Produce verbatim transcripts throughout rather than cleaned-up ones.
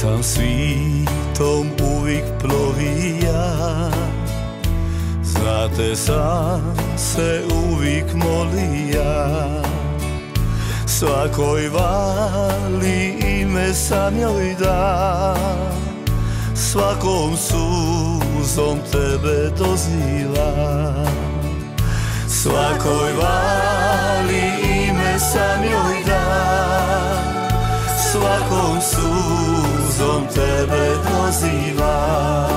sam svitom uvijek plovija, znate sam se uvijek molija, svakoj vali ime sam joj da, svakom suzom tebe doziva, svakoj vali ime sam joj da, svakom suzom tebe doziva.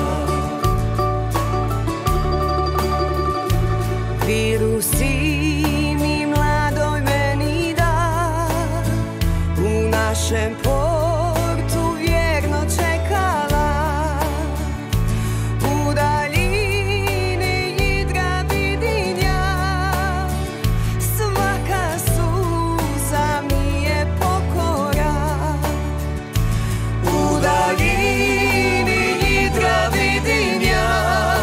Viru si mi mladoj meni da, u našem portu vjerno čekala, u daljini Jidra vidim ja, svaka suza mi je pokora, u daljini Jidra vidim ja,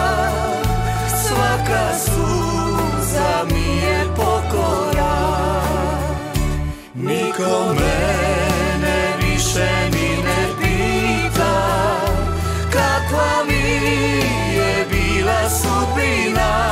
svaka suza mi je pokora. Niko mene više ni ne pita kakva mi je bila sudbina,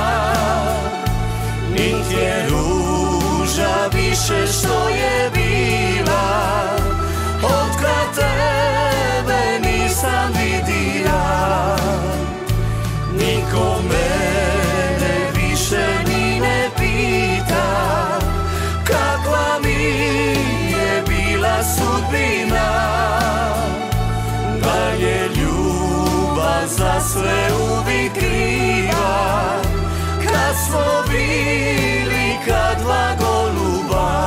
nit je ruža više što je bila, otkad tebe nisam vidila. Niko mene više ni ne pita kakva mi je bila sudbina, da je ljubav za sve uvijek kriva, kad smo bili ka dva goluba.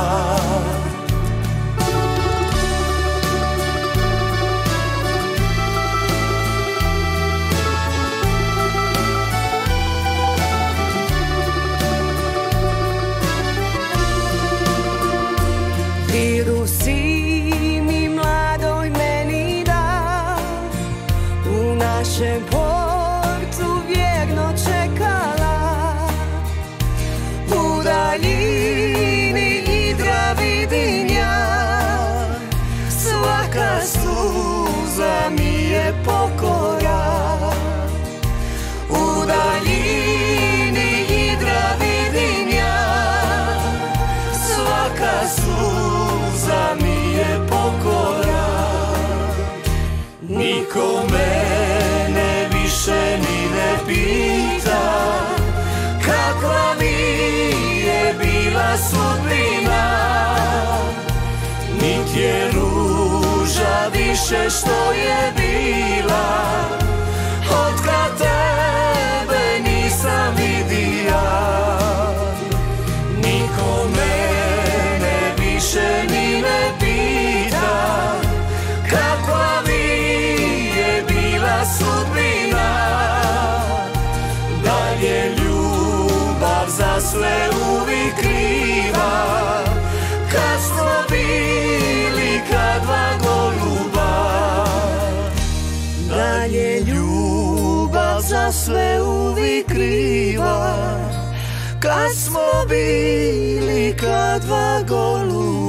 Viru si mi mladoj meni da, u našem portu vjerno čekala, u daljini Jidra vidim ja, svaka suza mi je pokora, u daljini Jidra vidim ja, svaka suza mi je pokora. Niko mene više ni ne pita kakva mi je bila sudbina, nit je ruža više što je bila, otkad tebe nisam vidija. Niko mene više ni ne pita kakva mi je bila sudbina, da je ljubav za sve uvijek kriva, kad smo bili ka dva goluba. Da je ljubav za sve uvijek kriva, kad smo bili ka dva goluba.